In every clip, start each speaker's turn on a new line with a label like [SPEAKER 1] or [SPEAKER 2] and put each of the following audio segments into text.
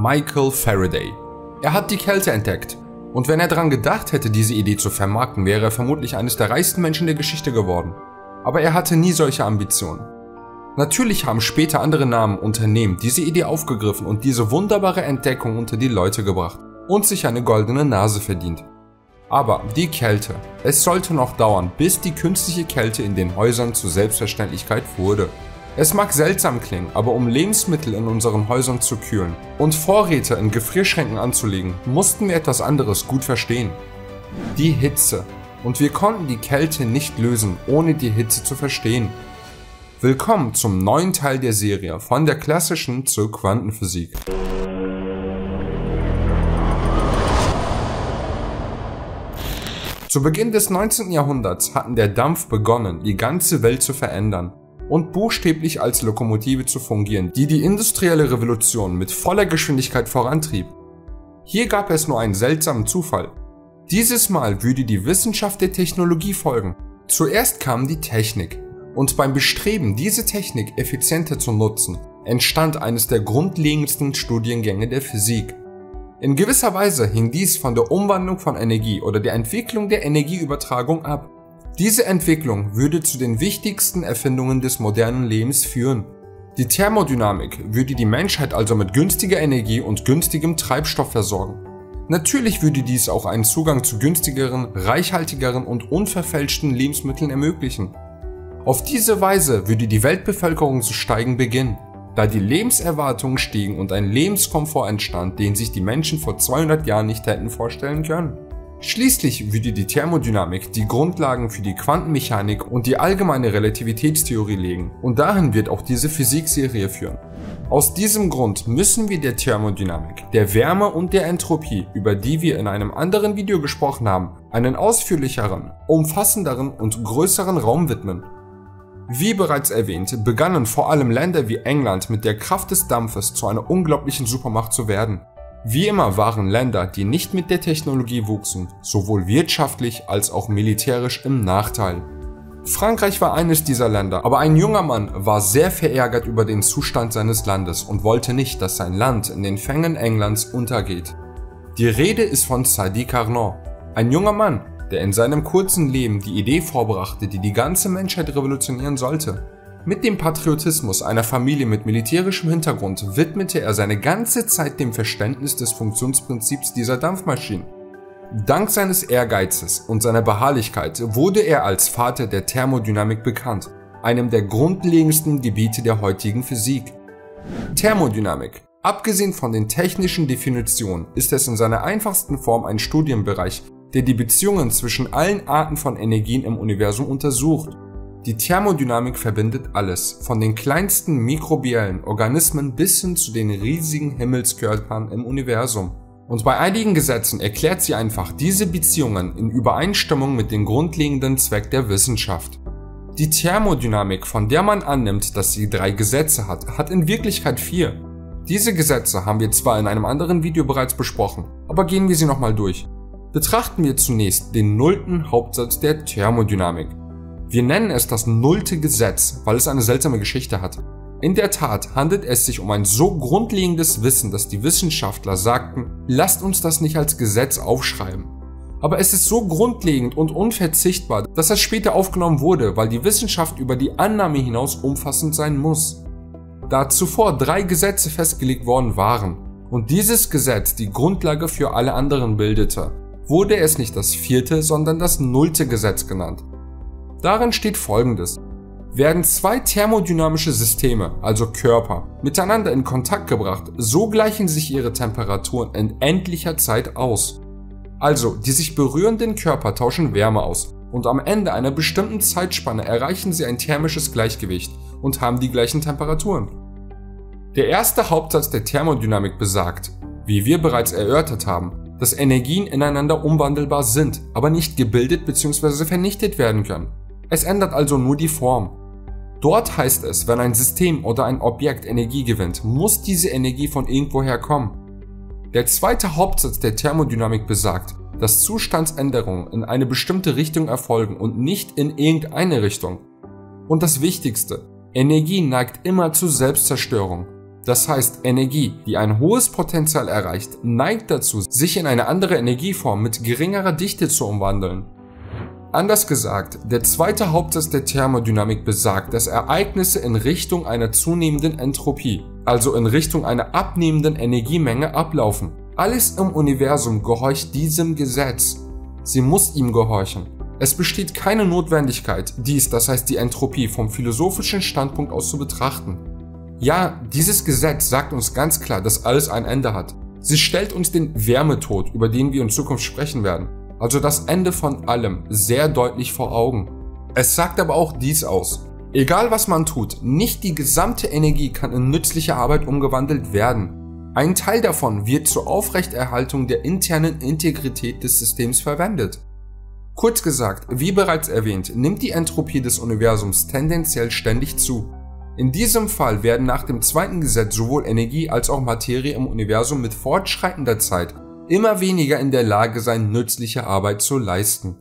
[SPEAKER 1] Michael Faraday. Er hat die Kälte entdeckt. Und wenn er daran gedacht hätte, diese Idee zu vermarkten, wäre er vermutlich eines der reichsten Menschen der Geschichte geworden. Aber er hatte nie solche Ambitionen. Natürlich haben später andere Namen, Unternehmen diese Idee aufgegriffen und diese wunderbare Entdeckung unter die Leute gebracht und sich eine goldene Nase verdient. Aber die Kälte, es sollte noch dauern, bis die künstliche Kälte in den Häusern zur Selbstverständlichkeit wurde. Es mag seltsam klingen, aber um Lebensmittel in unseren Häusern zu kühlen und Vorräte in Gefrierschränken anzulegen, mussten wir etwas anderes gut verstehen. Die Hitze. Und wir konnten die Kälte nicht lösen, ohne die Hitze zu verstehen. Willkommen zum neuen Teil der Serie von der klassischen zur Quantenphysik. Zu Beginn des 19. Jahrhunderts hatten der Dampf begonnen, die ganze Welt zu verändern und buchstäblich als Lokomotive zu fungieren, die die industrielle Revolution mit voller Geschwindigkeit vorantrieb. Hier gab es nur einen seltsamen Zufall. Dieses Mal würde die Wissenschaft der Technologie folgen. Zuerst kam die Technik und beim Bestreben, diese Technik effizienter zu nutzen, entstand eines der grundlegendsten Studiengänge der Physik. In gewisser Weise hing dies von der Umwandlung von Energie oder der Entwicklung der Energieübertragung ab. Diese Entwicklung würde zu den wichtigsten Erfindungen des modernen Lebens führen. Die Thermodynamik würde die Menschheit also mit günstiger Energie und günstigem Treibstoff versorgen. Natürlich würde dies auch einen Zugang zu günstigeren, reichhaltigeren und unverfälschten Lebensmitteln ermöglichen. Auf diese Weise würde die Weltbevölkerung zu steigen beginnen, da die Lebenserwartungen stiegen und ein Lebenskomfort entstand, den sich die Menschen vor 200 Jahren nicht hätten vorstellen können. Schließlich würde die Thermodynamik die Grundlagen für die Quantenmechanik und die allgemeine Relativitätstheorie legen und dahin wird auch diese Physikserie führen. Aus diesem Grund müssen wir der Thermodynamik, der Wärme und der Entropie, über die wir in einem anderen Video gesprochen haben, einen ausführlicheren, umfassenderen und größeren Raum widmen. Wie bereits erwähnt, begannen vor allem Länder wie England mit der Kraft des Dampfes zu einer unglaublichen Supermacht zu werden. Wie immer waren Länder, die nicht mit der Technologie wuchsen, sowohl wirtschaftlich als auch militärisch im Nachteil. Frankreich war eines dieser Länder, aber ein junger Mann war sehr verärgert über den Zustand seines Landes und wollte nicht, dass sein Land in den Fängen Englands untergeht. Die Rede ist von Sadi Carnot, ein junger Mann, der in seinem kurzen Leben die Idee vorbrachte, die die ganze Menschheit revolutionieren sollte. Mit dem Patriotismus einer Familie mit militärischem Hintergrund widmete er seine ganze Zeit dem Verständnis des Funktionsprinzips dieser Dampfmaschinen. Dank seines Ehrgeizes und seiner Beharrlichkeit wurde er als Vater der Thermodynamik bekannt, einem der grundlegendsten Gebiete der heutigen Physik. Thermodynamik. Abgesehen von den technischen Definitionen ist es in seiner einfachsten Form ein Studienbereich, der die Beziehungen zwischen allen Arten von Energien im Universum untersucht. Die Thermodynamik verbindet alles, von den kleinsten mikrobiellen Organismen bis hin zu den riesigen Himmelskörpern im Universum. Und bei einigen Gesetzen erklärt sie einfach diese Beziehungen in Übereinstimmung mit dem grundlegenden Zweck der Wissenschaft. Die Thermodynamik, von der man annimmt, dass sie 3 Gesetze hat, hat in Wirklichkeit 4. Diese Gesetze haben wir zwar in einem anderen Video bereits besprochen, aber gehen wir sie nochmal durch. Betrachten wir zunächst den 0. Hauptsatz der Thermodynamik. Wir nennen es das 0. Gesetz, weil es eine seltsame Geschichte hat. In der Tat handelt es sich um ein so grundlegendes Wissen, dass die Wissenschaftler sagten, lasst uns das nicht als Gesetz aufschreiben. Aber es ist so grundlegend und unverzichtbar, dass es später aufgenommen wurde, weil die Wissenschaft über die Annahme hinaus umfassend sein muss. Da zuvor 3 Gesetze festgelegt worden waren und dieses Gesetz die Grundlage für alle anderen bildete, wurde es nicht das 4., sondern das 0. Gesetz genannt. Darin steht Folgendes: Werden 2 thermodynamische Systeme, also Körper, miteinander in Kontakt gebracht, so gleichen sich ihre Temperaturen in endlicher Zeit aus. Also, die sich berührenden Körper tauschen Wärme aus und am Ende einer bestimmten Zeitspanne erreichen sie ein thermisches Gleichgewicht und haben die gleichen Temperaturen. Der erste Hauptsatz der Thermodynamik besagt, wie wir bereits erörtert haben, dass Energien ineinander umwandelbar sind, aber nicht gebildet bzw. vernichtet werden können. Es ändert also nur die Form. Dort heißt es, wenn ein System oder ein Objekt Energie gewinnt, muss diese Energie von irgendwoher kommen. Der zweite Hauptsatz der Thermodynamik besagt, dass Zustandsänderungen in eine bestimmte Richtung erfolgen und nicht in irgendeine Richtung. Und das Wichtigste, Energie neigt immer zu Selbstzerstörung. Das heißt, Energie, die ein hohes Potenzial erreicht, neigt dazu, sich in eine andere Energieform mit geringerer Dichte zu umwandeln. Anders gesagt, der zweite Hauptsatz der Thermodynamik besagt, dass Ereignisse in Richtung einer zunehmenden Entropie, also in Richtung einer abnehmenden Energiemenge, ablaufen. Alles im Universum gehorcht diesem Gesetz. Sie muss ihm gehorchen. Es besteht keine Notwendigkeit, dies, das heißt die Entropie, vom philosophischen Standpunkt aus zu betrachten. Ja, dieses Gesetz sagt uns ganz klar, dass alles ein Ende hat. Sie stellt uns den Wärmetod, über den wir in Zukunft sprechen werden, also das Ende von allem, sehr deutlich vor Augen. Es sagt aber auch dies aus: Egal was man tut, nicht die gesamte Energie kann in nützliche Arbeit umgewandelt werden. Ein Teil davon wird zur Aufrechterhaltung der internen Integrität des Systems verwendet. Kurz gesagt, wie bereits erwähnt, nimmt die Entropie des Universums tendenziell ständig zu. In diesem Fall werden nach dem zweiten Gesetz sowohl Energie als auch Materie im Universum mit fortschreitender Zeit immer weniger in der Lage sein, nützliche Arbeit zu leisten.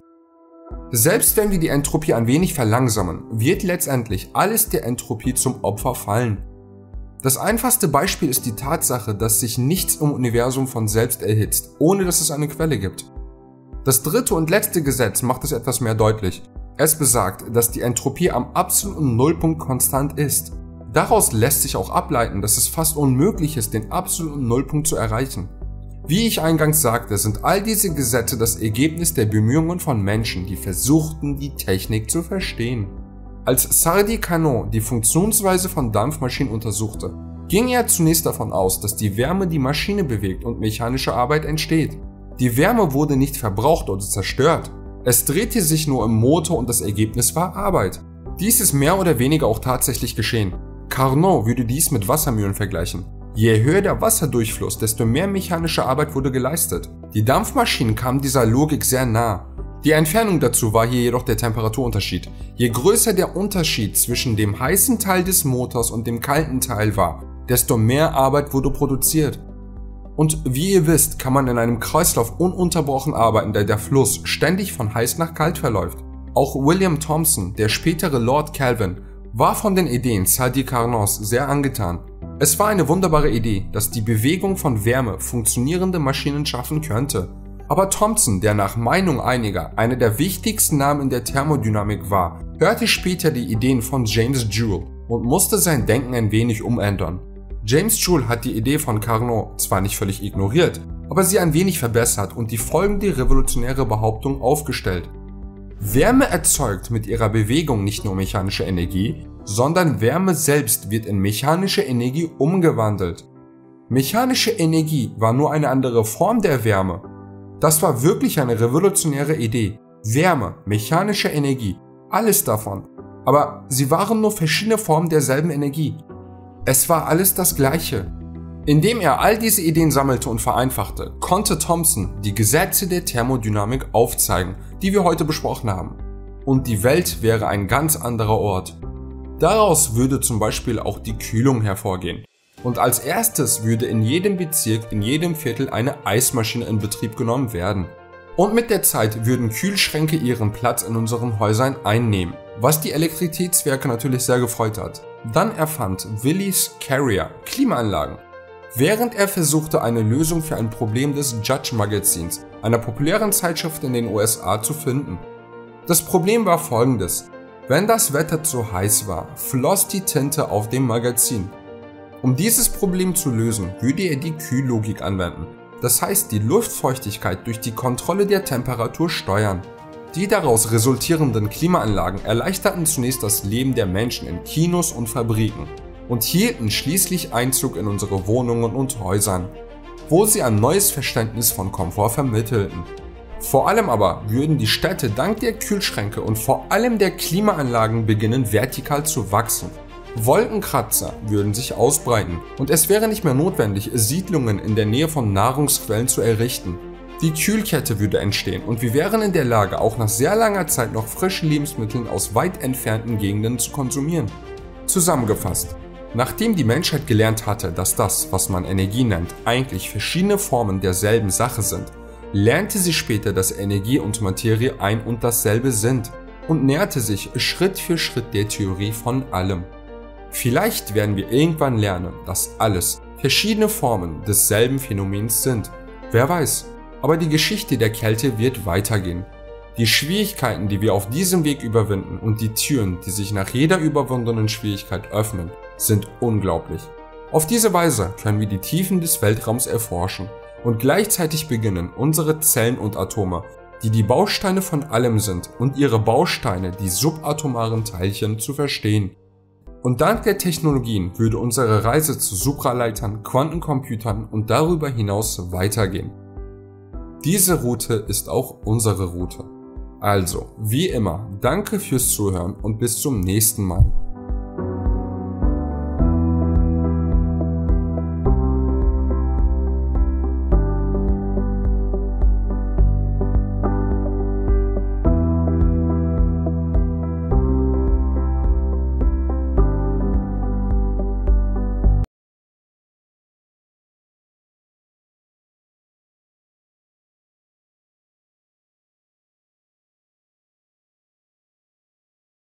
[SPEAKER 1] Selbst wenn wir die Entropie ein wenig verlangsamen, wird letztendlich alles der Entropie zum Opfer fallen. Das einfachste Beispiel ist die Tatsache, dass sich nichts im Universum von selbst erhitzt, ohne dass es eine Quelle gibt. Das dritte und letzte Gesetz macht es etwas mehr deutlich. Es besagt, dass die Entropie am absoluten Nullpunkt konstant ist. Daraus lässt sich auch ableiten, dass es fast unmöglich ist, den absoluten Nullpunkt zu erreichen. Wie ich eingangs sagte, sind all diese Gesetze das Ergebnis der Bemühungen von Menschen, die versuchten, die Technik zu verstehen. Als Sadi Carnot die Funktionsweise von Dampfmaschinen untersuchte, ging er zunächst davon aus, dass die Wärme die Maschine bewegt und mechanische Arbeit entsteht. Die Wärme wurde nicht verbraucht oder zerstört. Es drehte sich nur im Motor und das Ergebnis war Arbeit. Dies ist mehr oder weniger auch tatsächlich geschehen. Carnot würde dies mit Wassermühlen vergleichen. Je höher der Wasserdurchfluss, desto mehr mechanische Arbeit wurde geleistet. Die Dampfmaschinen kamen dieser Logik sehr nah. Die Entfernung dazu war hier jedoch der Temperaturunterschied. Je größer der Unterschied zwischen dem heißen Teil des Motors und dem kalten Teil war, desto mehr Arbeit wurde produziert. Und wie ihr wisst, kann man in einem Kreislauf ununterbrochen arbeiten, da der Fluss ständig von heiß nach kalt verläuft. Auch William Thomson, der spätere Lord Kelvin, war von den Ideen Sadi Carnots sehr angetan. Es war eine wunderbare Idee, dass die Bewegung von Wärme funktionierende Maschinen schaffen könnte. Aber Thomson, der nach Meinung einiger einer der wichtigsten Namen in der Thermodynamik war, hörte später die Ideen von James Joule und musste sein Denken ein wenig umändern. James Joule hat die Idee von Carnot zwar nicht völlig ignoriert, aber sie ein wenig verbessert und die folgende revolutionäre Behauptung aufgestellt: Wärme erzeugt mit ihrer Bewegung nicht nur mechanische Energie, sondern Wärme selbst wird in mechanische Energie umgewandelt. Mechanische Energie war nur eine andere Form der Wärme. Das war wirklich eine revolutionäre Idee. Wärme, mechanische Energie, alles davon. Aber sie waren nur verschiedene Formen derselben Energie. Es war alles das Gleiche. Indem er all diese Ideen sammelte und vereinfachte, konnte Thomson die Gesetze der Thermodynamik aufzeigen, die wir heute besprochen haben. Und die Welt wäre ein ganz anderer Ort. Daraus würde zum Beispiel auch die Kühlung hervorgehen. Und als erstes würde in jedem Bezirk, in jedem Viertel eine Eismaschine in Betrieb genommen werden. Und mit der Zeit würden Kühlschränke ihren Platz in unseren Häusern einnehmen, was die Elektrizitätswerke natürlich sehr gefreut hat. Dann erfand Willis Carrier Klimaanlagen. Während er versuchte, eine Lösung für ein Problem des Judge Magazins, einer populären Zeitschrift in den USA, zu finden. Das Problem war folgendes: Wenn das Wetter zu heiß war, floss die Tinte auf dem Magazin. Um dieses Problem zu lösen, würde er die Kühllogik anwenden. Das heißt, die Luftfeuchtigkeit durch die Kontrolle der Temperatur steuern. Die daraus resultierenden Klimaanlagen erleichterten zunächst das Leben der Menschen in Kinos und Fabriken und hielten schließlich Einzug in unsere Wohnungen und Häusern, wo sie ein neues Verständnis von Komfort vermittelten. Vor allem aber würden die Städte dank der Kühlschränke und vor allem der Klimaanlagen beginnen, vertikal zu wachsen. Wolkenkratzer würden sich ausbreiten und es wäre nicht mehr notwendig, Siedlungen in der Nähe von Nahrungsquellen zu errichten. Die Kühlkette würde entstehen und wir wären in der Lage, auch nach sehr langer Zeit noch frische Lebensmittel aus weit entfernten Gegenden zu konsumieren. Zusammengefasst: Nachdem die Menschheit gelernt hatte, dass das, was man Energie nennt, eigentlich verschiedene Formen derselben Sache sind, lernte sie später, dass Energie und Materie ein und dasselbe sind und näherte sich Schritt für Schritt der Theorie von allem. Vielleicht werden wir irgendwann lernen, dass alles verschiedene Formen desselben Phänomens sind. Wer weiß. Aber die Geschichte der Kälte wird weitergehen. Die Schwierigkeiten, die wir auf diesem Weg überwinden und die Türen, die sich nach jeder überwundenen Schwierigkeit öffnen, sind unglaublich. Auf diese Weise können wir die Tiefen des Weltraums erforschen und gleichzeitig beginnen, unsere Zellen und Atome, die die Bausteine von allem sind, und ihre Bausteine, die subatomaren Teilchen, zu verstehen. Und dank der Technologien würde unsere Reise zu Supraleitern, Quantencomputern und darüber hinaus weitergehen. Diese Route ist auch unsere Route. Also, wie immer, danke fürs Zuhören und bis zum nächsten Mal.